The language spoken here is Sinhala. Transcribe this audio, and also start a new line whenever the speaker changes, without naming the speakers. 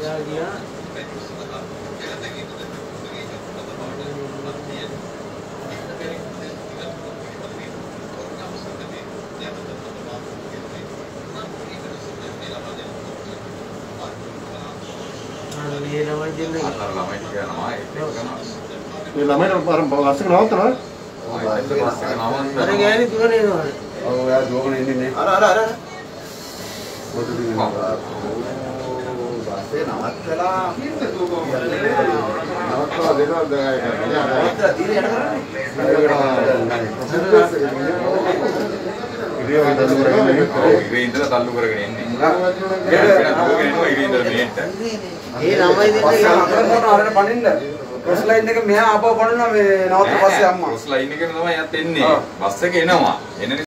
බස් ලයින් එක මෙහා ආපහු පනිනවා මේ නවත්ත පස්සේ අම්මා.
බස් ලයින් එකේ තමයි යත් එන්නේ. බස් එක එනවා. එන